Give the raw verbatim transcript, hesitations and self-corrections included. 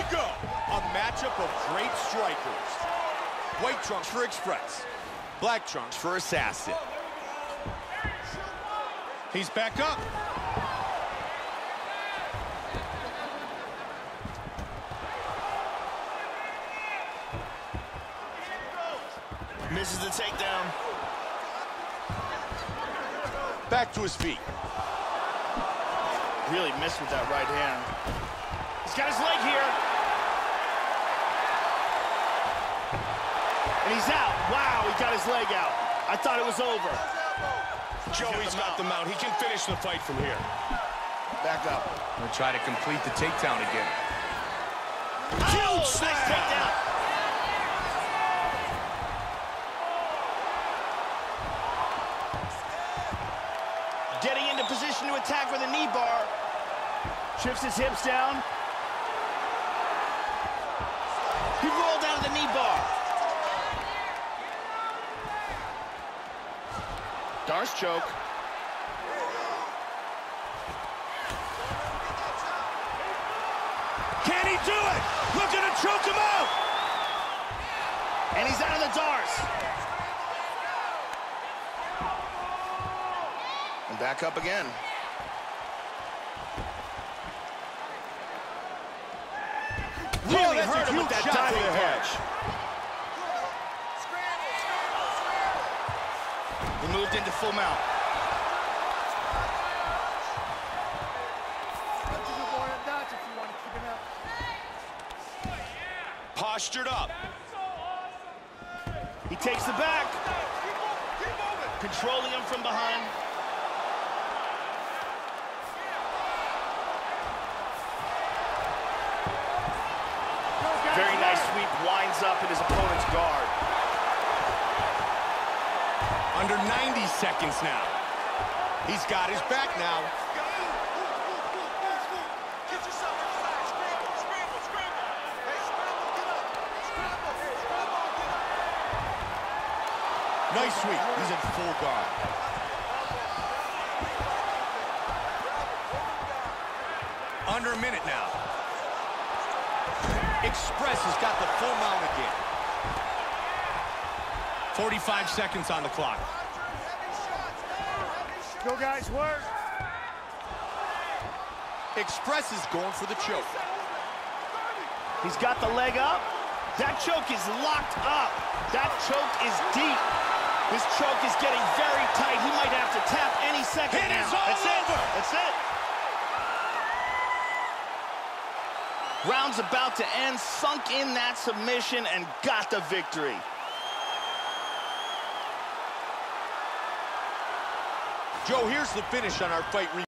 go. A matchup of great strikers. White trunks for Express. Black trunks for Assassin. He's back up. Misses the takedown. Back to his feet. Really missed with that right hand. He's got his leg here. And he's out. Wow, he got his leg out. I thought it was over. Joey's got the mount. He can finish the fight from here. Back up. He'll try to complete the takedown again. Huge oh, nice takedown. Getting into position to attack with a knee bar. Shifts his hips down. He rolled down to the knee bar. Darce choke. Can he do it? Looking to choke him out. And he's out of the Darce. And back up again. Really oh, hurt him with that diving punch. He moved into full mount. Postured up. He takes the back. Controlling him from behind. Very nice sweep, winds up in his opponent's guard. Under ninety seconds now. He's got his back now. Nice sweep. He's in full guard. Under a minute now. Express has got the full mount again. forty-five seconds on the clock. Go, guys, work. Express is going for the choke. He's got the leg up. That choke is locked up. That choke is deep. This choke is getting very tight. He might have to tap any second It now. is all That's over. It. That's it. Round's about to end. Sunk in that submission and got the victory. Joe, here's the finish on our fight.